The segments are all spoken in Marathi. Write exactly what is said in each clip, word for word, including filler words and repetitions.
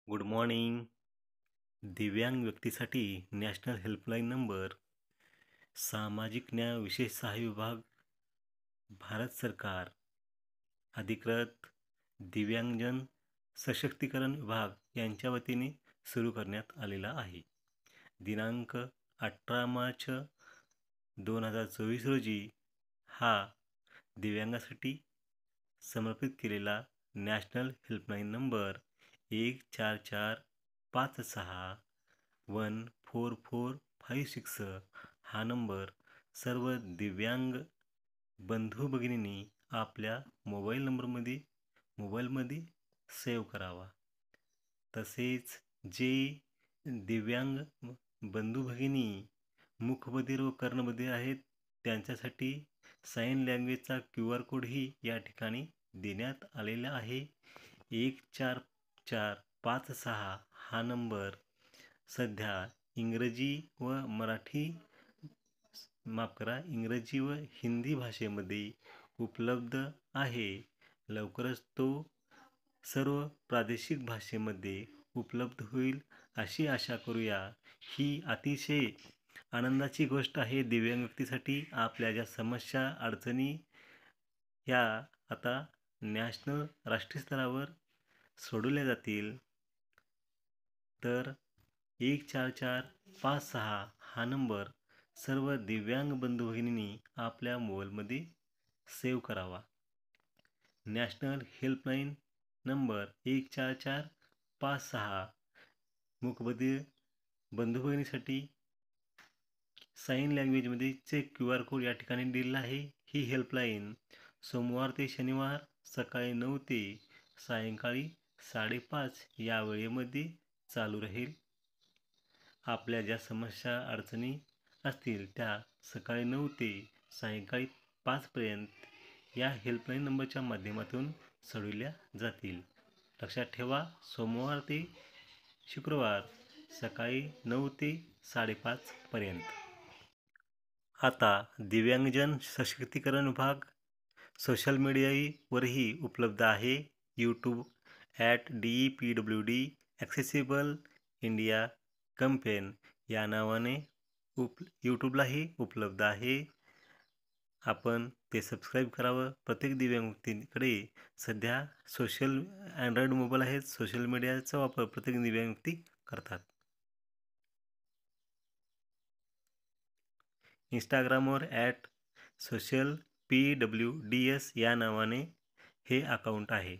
Good morning. दिव्यांग व्यक्तीसाठी नॅशनल हेल्पलाईन नंबर, सामाजिक न्याय विशेष सहाय्य विभाग, भारत सरकार, अधिकृत दिव्यांगजन सशक्तीकरण विभाग यांच्या वतीने सुरू करण्यात आलेला आहे. दिनांक अठरा मार्च दोन हजार चोवीस रोजी हा दिव्यांगासाठी समर्पित केलेला नॅशनल हेल्पलाईन नंबर एक चार चार पाच सहा one four four five six हा नंबर सर्व दिव्यांग बंधू भगिनींनी आपल्या मोबाईल नंबरमध्ये मोबाईलमध्ये सेव्ह करावा. तसेच जे दिव्यांग बंधू भगिनी मूकबधिर व कर्णबधिर आहेत त्यांच्यासाठी साइन लँग्वेजचा क्यू आर कोडही या ठिकाणी देण्यात आलेला आहे. एक चार चार पाच सहा हा नंबर सध्या इंग्रजी व मराठी माफ करा इंग्रजी व हिंदी भाषेमध्ये उपलब्ध आहे. लवकरच तो सर्व प्रादेशिक भाषेमध्ये उपलब्ध होईल अशी आशा करूया. ही अतिशय आनंदाची गोष्ट आहे दिव्यांग व्यक्तीसाठी. आपल्या ज्या समस्या अडचणी ह्या आता नॅशनल राष्ट्रीय स्तरावर सोडवल्या जातील. तर एक चार चार पाच सहा हा नंबर सर्व दिव्यांग बंधू भगिनींनी आपल्या मोबाईलमध्ये सेव्ह करावा. नॅशनल हेल्पलाईन नंबर एक चार चार पाच सहा मूकबधिर बंधू भगिनीसाठी साइन लँग्वेजमध्ये चेक क्यू आर कोड या ठिकाणी दिलेला आहे. ही हेल्पलाईन सोमवार ते शनिवार सकाळी नऊ ते सायंकाळी साडेपाच या वेळेमध्ये चालू राहील. आपल्या ज्या समस्या अडचणी असतील त्या सकाळी नऊ ते सायंकाळी पाचपर्यंत या हेल्पलाईन नंबरच्या माध्यमातून सोडविल्या जातील. लक्षात ठेवा, सोमवार ते शुक्रवार सकाळी नऊ ते साडेपाचपर्यंत. आता दिव्यांगजन सशक्तीकरण विभाग सोशल मीडियावरही उपलब्ध आहे. YouTube at D E P W D accessible India campaign या नावाने उप यूट्यूबलाही उपलब्ध आहे. आपण ते सबस्क्राईब करावं. प्रत्येक दिव्यांग व्यक्तीकडे सध्या सोशल अँड्रॉईड मोबाईल आहेत. सोशल मीडियाचा वापर प्रत्येक दिव्यांग व्यक्ती करतात. इंस्टाग्रामवर at social P W D S या नावाने हे अकाउंट आहे.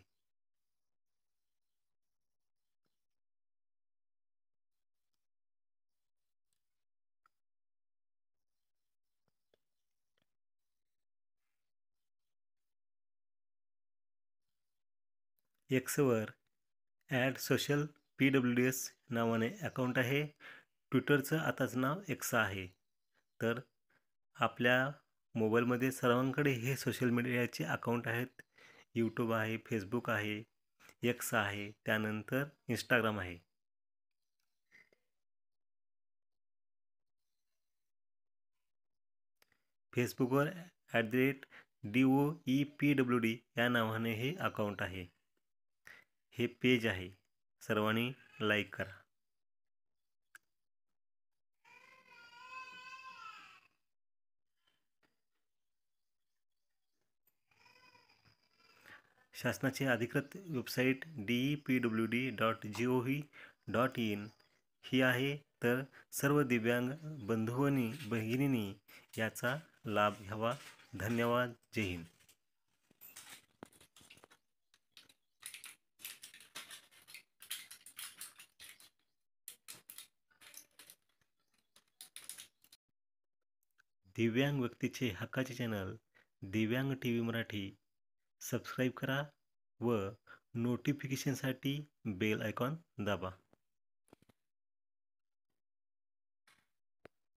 एक्सवर at social P W D S नावाने अकाउंट आहे. ट्विटरचं आताच नाव एक्स आहे. तर आपल्या मोबाईलमध्ये सर्वांकडे हे सोशल मीडियाचे अकाउंट आहेत. यूट्यूब आहे, फेसबुक आहे, एक्स आहे, त्यानंतर इंस्टाग्राम आहे. फेसबुकवर at the rate D O E P W D या नावाने हे अकाउंट आहे. हे पेज आहे. सर्वांनी लाईक करा. शासनाची अधिकृत website D E P W D dot G O V dot in ही आहे. तर सर्व दिव्यांग बंधूंनी भगिनींनी याचा लाभ घ्यावा. धन्यवाद. जय हिंद. दिव्यांग व्यक्तीचे हक्काचे चॅनल दिव्यांग टी व्ही मराठी सबस्क्राईब करा व नोटिफिकेशनसाठी बेल आयकॉन दाबा.